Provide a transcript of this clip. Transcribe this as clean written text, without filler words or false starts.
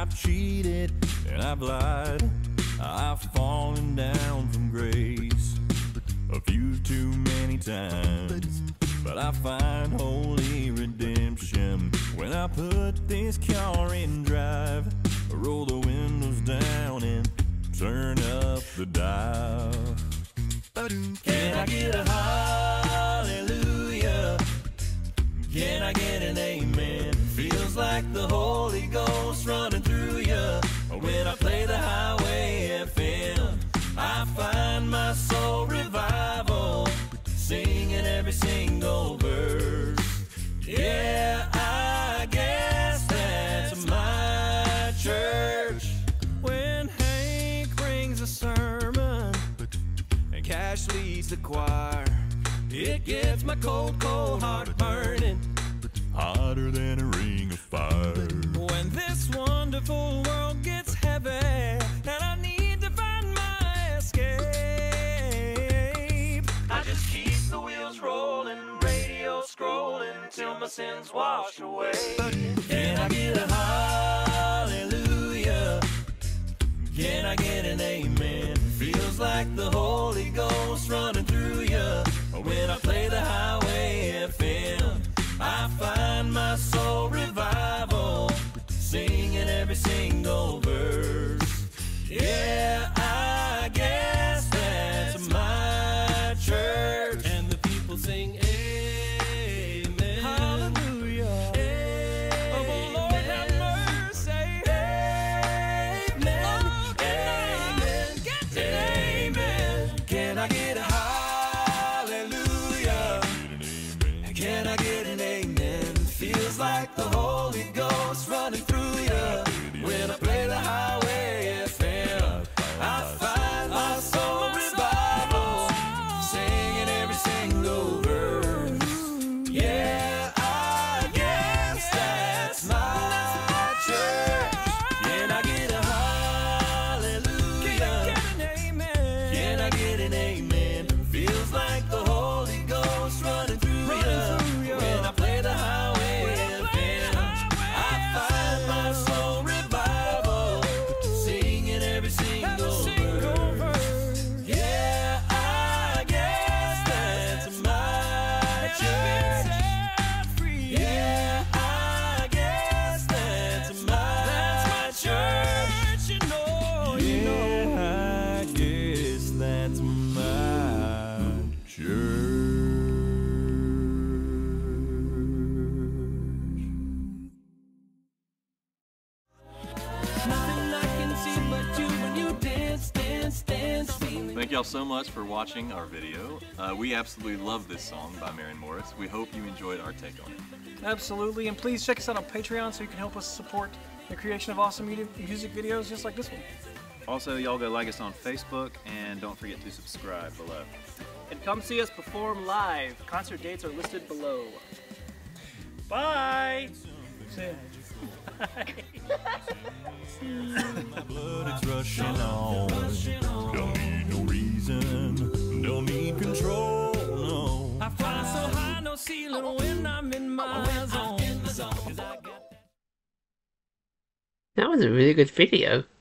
I've cheated and I've lied. I've fallen down from grace a few too many times. But I find holy redemption when I put this car in drive, roll the windows down and turn up the dial. Can I get a hallelujah? Can I get an amen? Feels like the Holy Ghost running through you. When I play the Highway FM, I find my soul revival, singing every single verse. Yeah, I guess that's my church. When Hank brings a sermon and Cash leads the choir, it gets my cold, cold heart burning, hotter than a ring of fire. When this wonderful world gets heavy and I need to find my escape, I just keep the wheels rolling, radio scrolling till my sins wash away. Can I get a hallelujah? Can I get an amen? Feels like the Holy Ghost running through you. When I play the Highway FM, I find my soul revival, singing every single verse. Yeah, I guess that's my church. And the people sing amen, hallelujah, amen. Oh, Lord have mercy, amen, oh, amen, amen. Can I get a hallelujah? Can I get an amen? Feels like the Holy Ghost running through you. When I play the Highway FM, I find my soul revival, singing every single verse. Yeah, I guess that's my church. Can I get a hallelujah? Can I get an amen? Feels like the Holy Ghost running through you. When I play the Highway FM, I find my soul revival, singing every single verse. Yeah, I guess that's my church. Yeah, I guess that's my church. You know, yeah, I guess that's my church. Thank y'all so much for watching our video. We absolutely love this song by Maren Morris. We hope you enjoyed our take on it. Absolutely, and please check us out on Patreon so you can help us support the creation of awesome music videos just like this one. Also, y'all go like us on Facebook, and don't forget to subscribe below. And come see us perform live. Concert dates are listed below. Bye! My blood is rushing on. Don't need no reason, don't need control, no. I fly so high, no ceiling when I'm in my zone. That was a really good video.